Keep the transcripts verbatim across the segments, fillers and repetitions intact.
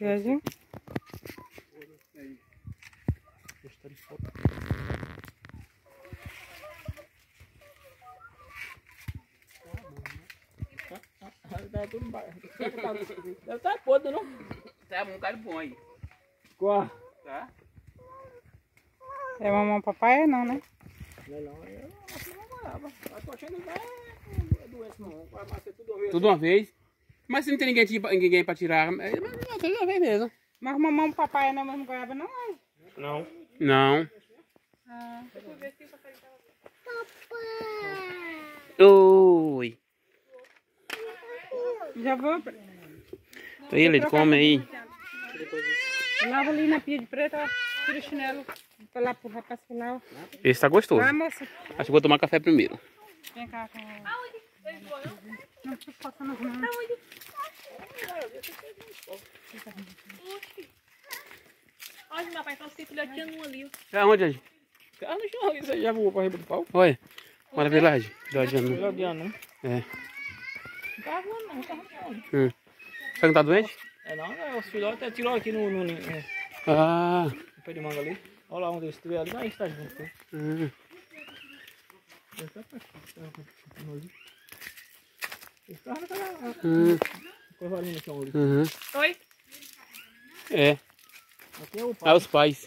Viadinho. Tá tudo baixo. Deve estar podre, não? Tá um cara bom aí. Qual? Tá? É mamão papai? Não, né? Não é não, eu acho que não morava. Eu tô achando que vai é doença não. Vai ser tudo uma vez. Tudo uma vez. Mas se não tem ninguém, tipo, ninguém pra tirar, é tudo uma vez mesmo. Mas mamão papai não é mesmo goiaba, não é? Não. Não. Ah, deixa eu ver se o papai tava. Oi. Já vou. Ele, ele come aí. Lava ali na pia de preta, tira o chinelo. Pra lá pro rapaz pular. Esse tá gostoso. Vai, moça. Acho que vou tomar café primeiro. Vem cá com. Não, tô passando as mãos. Olha, meu pai, tá se filhoteando um ali. É onde, Adi? Ah, no chão ali, você já voou pra riba do pau? Olha. Bora ver lá, Adi. Filhoteando. Filhoteando, não? É. Não tá voando não, tá voando. Hum. Você não tá doente? É não, é, os filhotes tirou aqui no, no, no, no Ah. pé de manga ali. Olha lá onde eles estiver ali, mas está junto. Hum. Estava naquela Hum. coisa ali no chão ali. Uhum. Oi? É. Aqui é o pai. Ah, os pais.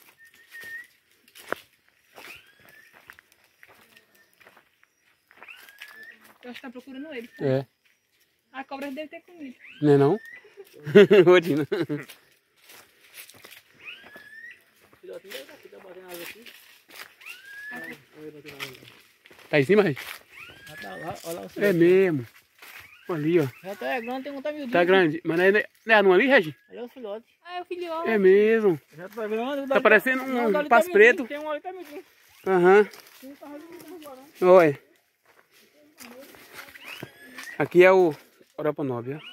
Eu acho que tá procurando ele. É. A cobra deve ter comido. Não é não? Rotina. Filhotinho deve estar aqui, tá batendo água aqui. Tá em cima, Adi? Já tá lá, olha lá o É filhotinho. mesmo. Ali, ó. Já tá é grande, tem um tá miudinho. Tá grande. Mas não é, não é anão ali, Regi? Olha o filhote. Ah, é o filhote. É mesmo. Já tá grande. Tá parecendo um Não, dali passo tá miudinho, preto. Tem um ali que tá miudinho. Aham. Tem um tá miudinho, não vai Olha. Aqui é o Europa nove, ó.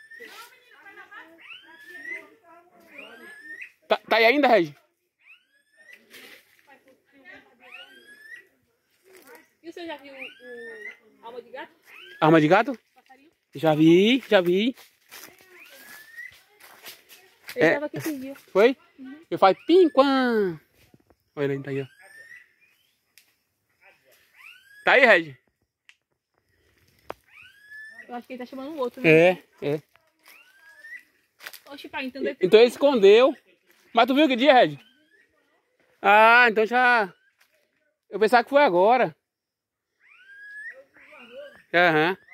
Tá, tá aí ainda, Regi? E você já viu o, o alma de gato? Arma de gato? Passarinho? Já vi, já vi. Ele É. tava aqui esses dias. Foi? Eu faço pim-quam. Olha ele tá aí, ó. Tá aí, Regi? Eu acho que ele tá chamando o outro, né? É, é. Oxe, pai, então deve... Então ele escondeu. Mas tu viu que dia, Regi? Ah, então já... Eu pensava que foi agora. Aham.